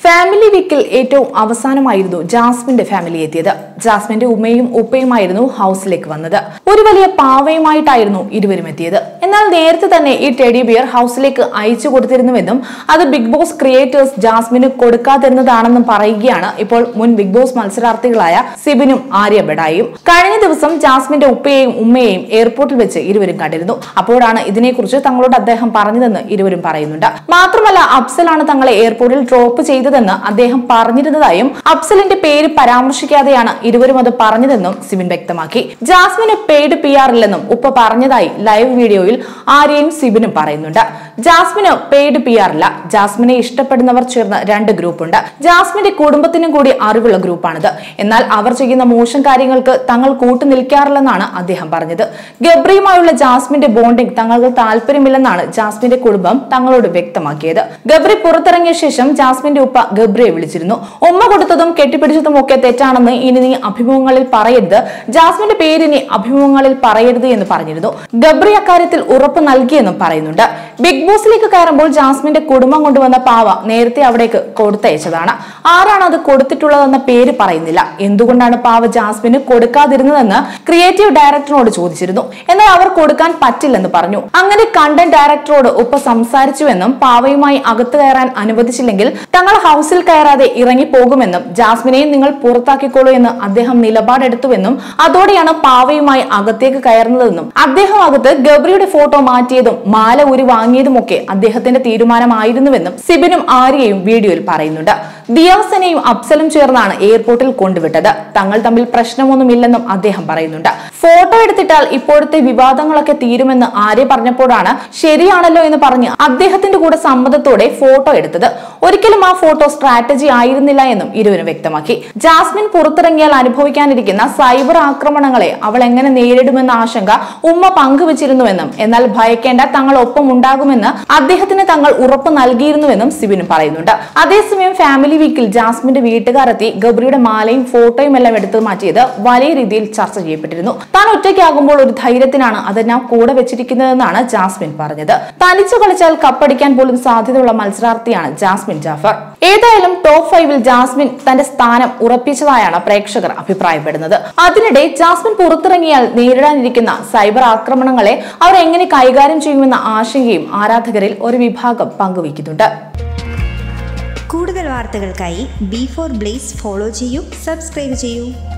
Family വീക്കിൽ ഏറ്റവും അവസാനമായിരുന്നു ജാസ്മിന്റെ ഫാമിലി എത്തിയത്. ജാസ്മിന്റെ ഉമ്മയും ഉപ്പയുമായിരുന്നു ഹൗസിലേക്ക് വന്നത്. ഒരു വലിയ പാവയുമായിട്ടായിരുന്നു ഇരുവരും എത്തിയത്. എന്നാൽ നേരത്തെ തന്നെ ഈ ടെഡി ബിയർ ഹൗസിലേക്ക് അയച്ചു കൊടുത്തിരുന്നുവെന്നും അത് ബിഗ് ബോസ് ക്രിയേറ്റേഴ്സ് ജാസ്മിന് കൊടുക്കാതിരുന്നതാണെന്നും പറയുകയാണ് ഇപ്പോൾ മുൻ ബിഗ് ബോസ് മത്സരാർത്ഥികളായ സിബിനും ആര്യ ബെഡായും. കഴിഞ്ഞ ദിവസം ജാസ്മിന്റെ ഉപ്പയെയും ഉമ്മയെയും എയർപോർട്ടിൽ വെച്ച് ഇരുവരും കണ്ടിരുന്നു. അപ്പോഴാണ് ഇതിനെക്കുറിച്ച് തങ്ങളോട് അദ്ദേഹം പറഞ്ഞതെന്ന് ഇരുവരും പറയുന്നുണ്ട്. മാത്രമല്ല, അഫ്സലാണ് തങ്ങളെ എയർപോർട്ടിൽ ഡ്രോപ്പ് ചെയ്തതെന്ന് അദ്ദേഹം പറഞ്ഞിരുന്നതായും അഫ്സലിന്റെ പേര് പരാമർശിക്കാതെയാണ് ഇരുവരും അത് പറഞ്ഞതെന്നും സിബിൻ വ്യക്തമാക്കി. ജാസ്മിന് പെയ്ഡ് PR ഇല്ലെന്നും ഉപ്പ പറഞ്ഞതായി ലൈവ് വീഡിയോയിൽ ആര്യയും സിബിനും പറയുന്നുണ്ട്. ജാസ്മിന് പെയ്ഡ് PR ഇല്ല. ജാസ്മിനെ ഇഷ്ടപ്പെടുന്നവർ ചേർന്ന് 2 ഗ്രൂപ്പുണ്ട്. ജാസ്മിന്റെ കുടുംബത്തിനും കൂടി അറിവുള്ള ഗ്രൂപ്പാണിത്. എന്നാൽ അവർ ചെയ്യുന്ന മോശം കാര്യങ്ങൾക്ക് തങ്ങൾ കൂട്ടുനിൽക്കാറില്ലെന്നാണ് അദ്ദേഹം പറഞ്ഞത്. ഗബ്രിയുമായുള്ള ജാസ്മിന്റെ ബോണ്ടിംഗ് തങ്ങൾക്ക് താല്പര്യമില്ലെന്നാണ് ജാസ്മിന്റെ കുടുംബം തങ്ങളോട് വ്യക്തമാക്കിയത്. ഗബ്രി പുറത്തിറങ്ങിയ ശേഷം ജാസ്മിന്റെ ഉപ്പ ഗബ്രിയെ വിളിച്ചിരുന്നു. ഉമ്മ കൊടുത്തതും കെട്ടിപ്പിടിച്ചതും ഒക്കെ തെറ്റാണെന്ന് ഇനി നീ അഭിമുഖങ്ങളിൽ പറയരുത്, ജാസ്മിന്റെ പേര് ഇനി അഭിമുഖങ്ങളിൽ പറയരുത് എന്ന് പറഞ്ഞിരുന്നു. ഗബ്രി അക്കാര്യത്തിൽ ഉറപ്പ് നൽകിയെന്നും പറയുന്നുണ്ട്. ബിഗ് ബോസിലേക്ക് കയറുമ്പോൾ ജാസ്മിന്റെ കുടുംബം കൊണ്ടുവന്ന പാവ നേരത്തെ അവിടേക്ക് കൊടുത്തയച്ചതാണ്. ആരാണ് അത് കൊടുത്തിട്ടുള്ളതെന്ന പേര് പറയുന്നില്ല. എന്തുകൊണ്ടാണ് പാവ ജാസ്മിന് കൊടുക്കാതിരുന്നതെന്ന് ക്രിയേറ്റീവ് ഡയറക്ടറിനോട് ചോദിച്ചിരുന്നു. എന്നാൽ അവർ കൊടുക്കാൻ പറ്റില്ലെന്ന് പറഞ്ഞു. അങ്ങനെ കണ്ടന്റ് ഡയറക്ടറോട് ഉപ്പ സംസാരിച്ചുവെന്നും പാവയുമായി അകത്ത് കയറാൻ അനുവദിച്ചില്ലെങ്കിൽ തങ്ങൾ ഹൗസിൽ കയറാതെ ഇറങ്ങിപ്പോകുമെന്നും ജാസ്മിനെയും നിങ്ങൾ പുറത്താക്കിക്കോളൂ എന്ന് അദ്ദേഹം നിലപാടെടുത്തുവെന്നും അതോടെയാണ് പാവയുമായി അകത്തേക്ക് കയറുന്നതെന്നും അദ്ദേഹം അകത്ത് ഗബ്രിയുടെ ഫോട്ടോ മാറ്റിയതും മാല ഊരി വാങ്ങിയതുമൊക്കെ അദ്ദേഹത്തിന്റെ തീരുമാനമായിരുന്നുവെന്നും സിബിനും ആര്യയും വീഡിയോയിൽ പറയുന്നുണ്ട്. ദിയാസനെയും അഫ്സലും ചേർന്നാണ് എയർപോർട്ടിൽ കൊണ്ടുവിട്ടത്. തങ്ങൾ തമ്മിൽ പ്രശ്നമൊന്നുമില്ലെന്നും അദ്ദേഹം പറയുന്നുണ്ട്. ഫോട്ടോ എടുത്തിട്ടാൽ ഇപ്പോഴത്തെ വിവാദങ്ങളൊക്കെ തീരുമെന്ന് ആര്യ പറഞ്ഞപ്പോഴാണ് ശരിയാണല്ലോ എന്ന് പറഞ്ഞ് അദ്ദേഹത്തിന്റെ കൂടെ സമ്മതത്തോടെ ഫോട്ടോ എടുത്തത്. ഒരിക്കലും ആ ഫോട്ടോ സ്ട്രാറ്റജി ആയിരുന്നില്ല എന്നും ഇരുവരും വ്യക്തമാക്കി. ജാസ്മിൻ പുറത്തിറങ്ങിയാൽ അനുഭവിക്കാനിരിക്കുന്ന സൈബർ ആക്രമണങ്ങളെ അവൾ എങ്ങനെ നേരിടുമെന്ന ആശങ്ക ഉമ്മ പങ്കുവച്ചിരുന്നുവെന്നും എന്നാൽ ഭയക്കേണ്ട, തങ്ങൾ ഒപ്പം ഉണ്ടാകുമെന്ന് അദ്ദേഹത്തിന് തങ്ങൾ ഉറപ്പ് നൽകിയിരുന്നുവെന്നും സിബിനും പറയുന്നുണ്ട്. അതേസമയം ഫാമിലി വീക്കിൽ ജാസ്മിന്റെ വീട്ടുകാരെത്തി ഗബ്രിയുടെ മാലയും ഫോട്ടോയും എല്ലാം എടുത്തു മാറ്റിയത് വലിയ രീതിയിൽ ചർച്ച ചെയ്യപ്പെട്ടിരുന്നു. താൻ ഒറ്റയ്ക്കാകുമ്പോൾ ഒരു ധൈര്യത്തിനാണ് അതെല്ലാം കൂടെ വെച്ചിരിക്കുന്നതെന്നാണ് ജാസ്മിൻ പറഞ്ഞത്. തനിച്ചു കളിച്ചാൽ കപ്പടിക്കാൻ പോലും സാധ്യതയുള്ള മത്സരാർത്ഥിയാണ് ജാസ്മിൻ ജാഫർ. ഏതായാലും ടോപ്പ് 5-ൽ ജാസ്മിൻ തന്റെ സ്ഥാനം ഉറപ്പിച്ചതായാണ് പ്രേക്ഷകർ അഭിപ്രായപ്പെടുന്നത്. അതിനിടെ ജാസ്മിൻ പുറത്തിറങ്ങിയാൽ നേരിടാനിരിക്കുന്ന സൈബർ ആക്രമണങ്ങളെ അവർ എങ്ങനെ കൈകാര്യം ചെയ്യുമെന്ന ആശങ്കയും ആരാധകരിൽ ഒരു വിഭാഗം പങ്കുവയ്ക്കുന്നുണ്ട്. കൂടുതൽ വാർത്തകൾക്കായി B4 Blaze ഫോളോ ചെയ്യൂ, സബ്സ്ക്രൈബ് ചെയ്യൂ.